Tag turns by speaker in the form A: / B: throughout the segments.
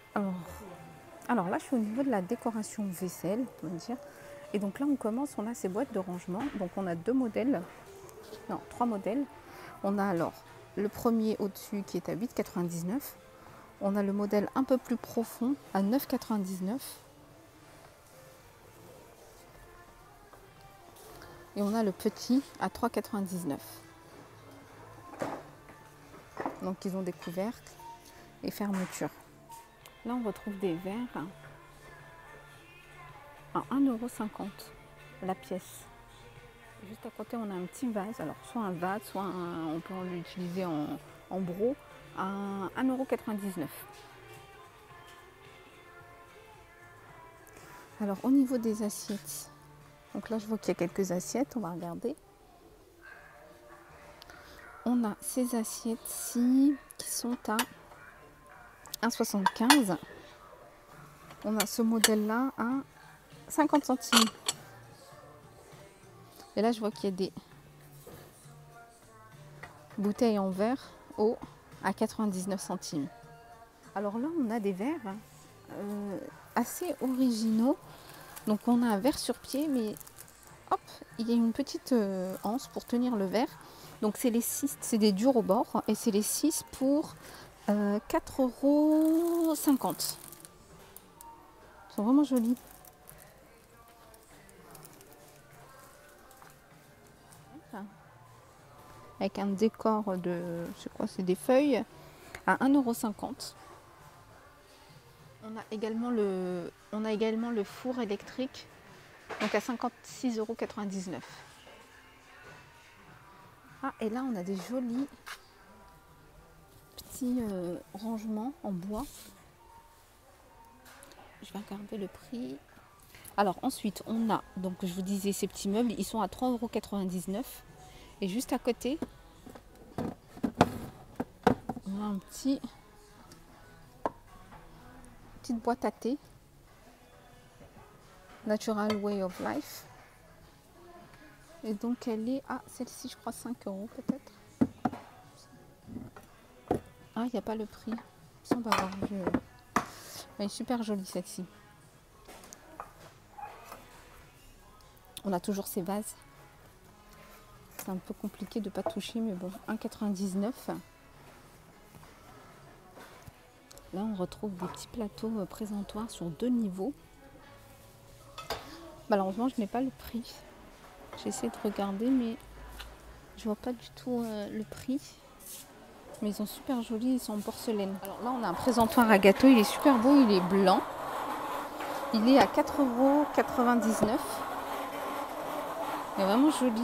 A: Alors, alors là, je suis au niveau de la décoration vaisselle, on va dire. Et donc là, on commence, on a ces boîtes de rangement. Donc on a deux modèles, non, trois modèles. On a alors le premier au-dessus qui est à 8,99 €. On a le modèle un peu plus profond à 9,99 €. Et on a le petit à 3,99 €. Donc ils ont des couvercles et fermetures. Là, on retrouve des verres à 1,50 € la pièce. Juste à côté, on a un petit vase. Alors, soit un vase, soit on peut l'utiliser en bro à 1,99 €. Alors, au niveau des assiettes, donc là, je vois qu'il y a quelques assiettes. On va regarder. On a ces assiettes-ci qui sont à 1,75 €. On a ce modèle-là à 50 centimes. Et là, je vois qu'il y a des bouteilles en verre à 99 centimes. Alors là, on a des verres assez originaux. Donc on a un verre sur pied, mais hop, il y a une petite anse pour tenir le verre. Donc c'est les 6, c'est des durs au bord, et c'est les 6 pour 4,50 €. Ils sont vraiment jolis. Avec un décor de, c'est quoi, c'est des feuilles à 1,50 €. On a également le four électrique, donc à 56,99 €. Ah, et là on a des jolis petits rangements en bois. Je vais regarder le prix. Alors ensuite on a, donc je vous disais, ces petits meubles, ils sont à 3,99 €. Et juste à côté, on a petite boîte à thé, Natural Way of Life. Et donc elle est à, celle-ci je crois 5 € peut-être. Ah, il n'y a pas le prix. Ça, on va voir. Elle est super jolie celle-ci. On a toujours ces vases. C'est un peu compliqué de ne pas toucher, mais bon, 1,99 €. Là, on retrouve des petits plateaux présentoirs sur 2 niveaux. Malheureusement, je n'ai pas le prix. J'essaie de regarder, mais je vois pas du tout le prix. Mais ils sont super jolis, ils sont en porcelaine. Alors là, on a un présentoir à gâteau. Il est super beau, il est blanc. Il est à 4,99 €. Il est vraiment joli.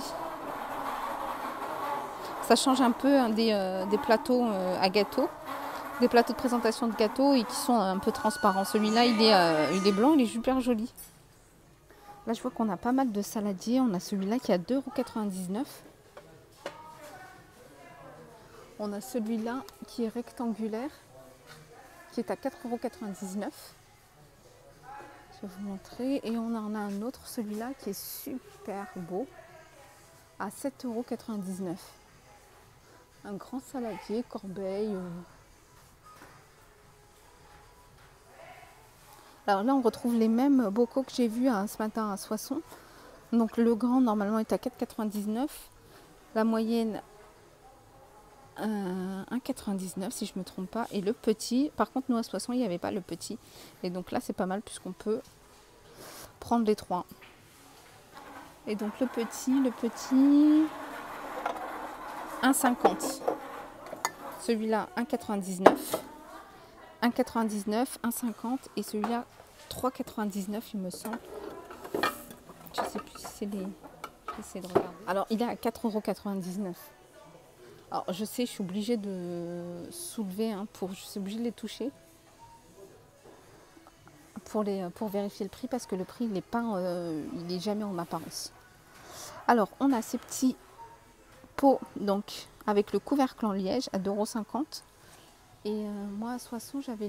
A: Ça change un peu des plateaux à gâteau. Des plateaux de présentation de gâteaux et qui sont un peu transparents. Celui-là, il est blanc, il est super joli. Là, je vois qu'on a pas mal de saladiers. On a celui-là qui est à 2,99 €. On a celui-là qui est rectangulaire, qui est à 4,99 €. Je vais vous montrer. Et on en a un autre, celui-là, qui est super beau, à 7,99 €. Un grand saladier, corbeille. Alors là, on retrouve les mêmes bocaux que j'ai vus ce matin à Soissons. Donc le grand, normalement, est à 4,99 €. La moyenne, 1,99 € si je ne me trompe pas. Et le petit, par contre, nous à Soissons, il n'y avait pas le petit. Et donc là, c'est pas mal puisqu'on peut prendre les trois. Et donc le petit, 1,50 €. Celui-là, 1,99 €. 1,99 €, 1,50 € et celui-là 3,99 € il me semble. Je sais plus si c'est les... J'essaie de regarder. Alors il est à 4,99 €. Alors je sais, je suis obligée de soulever, je suis obligée de les toucher pour vérifier le prix parce que le prix il n'est jamais en apparence. Alors on a ces petits pots donc avec le couvercle en liège à 2,50 €. Et moi à Soissons j'avais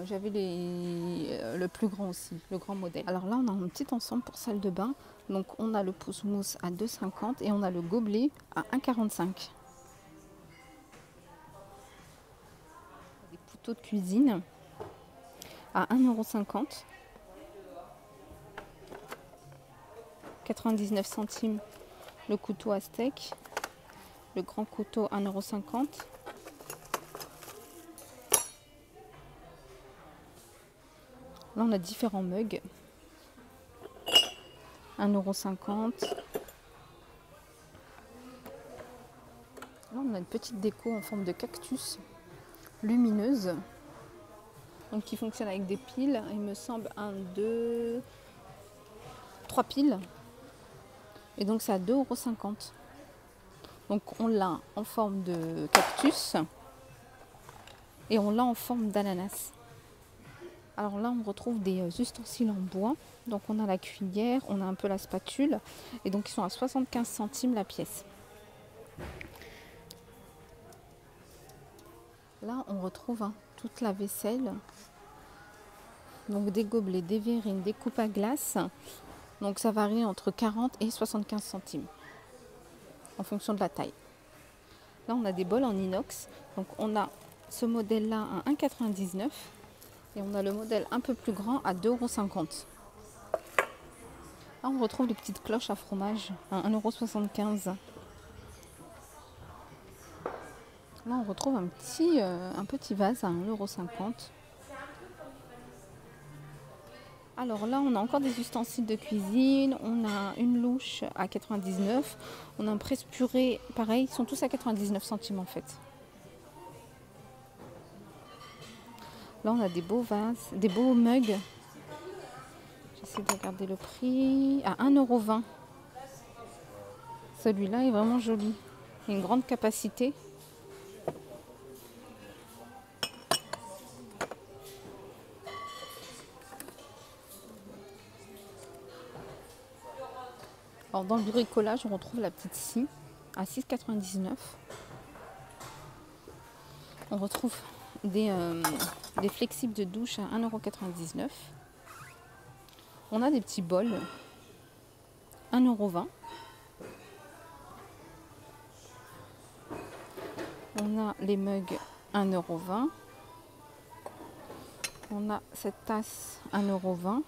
A: le plus grand aussi, le grand modèle. Alors là on a un petit ensemble pour salle de bain. Donc on a le pousse-mousse à 2,50 € et on a le gobelet à 1,45 €. Des couteaux de cuisine à 1,50 €. 99 centimes le couteau à steak. Le grand couteau 1,50 €. Là, on a différents mugs. 1,50 €. Là, on a une petite déco en forme de cactus lumineuse. Donc, qui fonctionne avec des piles. Il me semble 1, 2, 3 piles. Et donc, c'est à 2,50 €. Donc, on l'a en forme de cactus. Et on l'a en forme d'ananas. Alors là, on retrouve des ustensiles en bois. Donc, on a la cuillère, on a un peu la spatule. Et donc, ils sont à 75 centimes la pièce. Là, on retrouve toute la vaisselle. Donc, des gobelets, des verrines, des coupes à glace. Donc, ça varie entre 40 et 75 centimes. En fonction de la taille. Là, on a des bols en inox. Donc, on a ce modèle-là à 1,99 €. Et on a le modèle un peu plus grand à 2,50 €. Là, on retrouve les petites cloches à fromage à 1,75 €. Là, on retrouve un petit vase à 1,50 €. Alors là, on a encore des ustensiles de cuisine. On a une louche à 99 €. On a un presse-purée, pareil, ils sont tous à 99 centimes en fait. Là, on a des beaux vases, des beaux mugs. J'essaie de regarder le prix. À 1,20 €. Celui-là est vraiment joli. Il a une grande capacité. Alors, dans le bricolage, on retrouve la petite scie à 6,99 €. On retrouve des flexibles de douche à 1,99 €. On a des petits bols, 1,20 €. On a les mugs, 1,20 €. On a cette tasse, 1,20 €.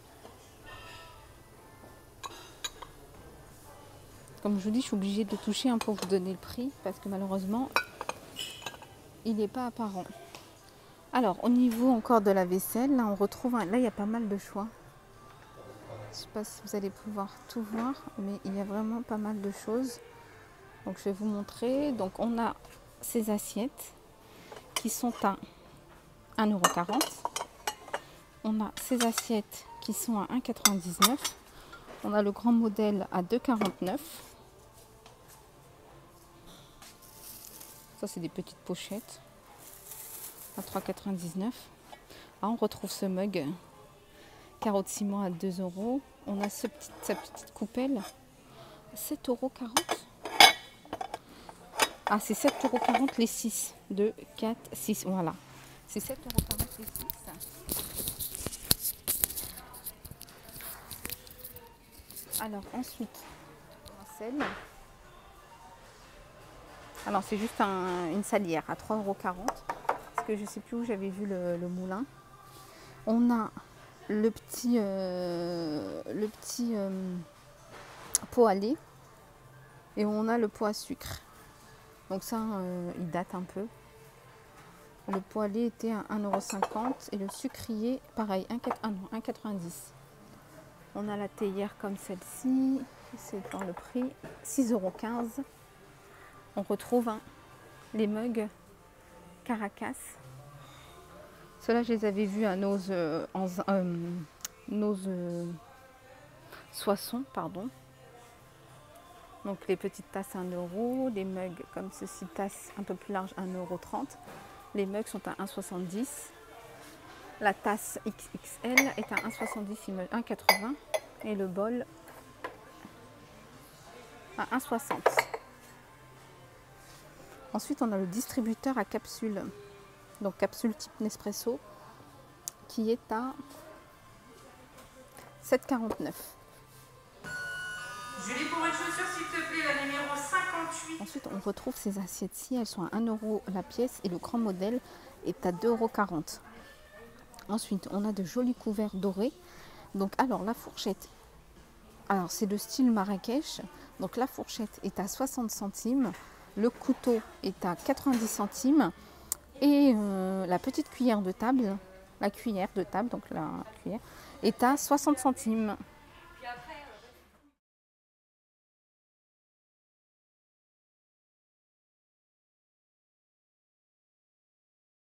A: Comme je vous dis, je suis obligée de toucher pour vous donner le prix parce que malheureusement, il n'est pas apparent. Alors, au niveau encore de la vaisselle, là, on retrouve là, il y a pas mal de choix. Je ne sais pas si vous allez pouvoir tout voir, mais il y a vraiment pas mal de choses. Donc, je vais vous montrer. Donc, on a ces assiettes qui sont à 1,40 €. On a ces assiettes qui sont à 1,99 €. On a le grand modèle à 2,49 €. Ça, c'est des petites pochettes à 3,99 €. Là, on retrouve ce mug carreau de ciment à 2 €. On a sa petite coupelle, 7,40 €. Ah, c'est 7,40 € les 6. 2, 4, 6. Voilà. C'est 7,40 € les 6. Alors, ensuite, celle. Alors, c'est juste une salière à 3,40 €. Parce que je ne sais plus où j'avais vu le moulin. On a le petit pot à lait. Et on a le pot à sucre. Donc ça, il date un peu. Le pot à lait était à 1,50 € et le sucrier, pareil, 1,90 €. On a la théière comme celle-ci, c'est dans le prix, 6,15 €. On retrouve les mugs Caracas. Ceux-là, je les avais vus à Soissons, pardon. Donc les petites tasses à 1 €, les mugs comme ceci, tasse un peu plus large, 1,30 €. Les mugs sont à 1,70 €. La tasse XXL est à 1,80 € et le bol à 1,60 €. Ensuite, on a le distributeur à capsules, donc capsule type Nespresso, qui est à 7,49 €.
B: Julie, pour une chaussure, s'il te plaît, la numéro 58.
A: Ensuite, on retrouve ces assiettes-ci, elles sont à 1 € la pièce et le grand modèle est à 2,40 €. Ensuite, on a de jolis couverts dorés. Donc, alors, la fourchette, alors c'est de style Marrakech. Donc, la fourchette est à 60 centimes. Le couteau est à 90 centimes. Et la petite cuillère de table, donc la cuillère, est à 60 centimes.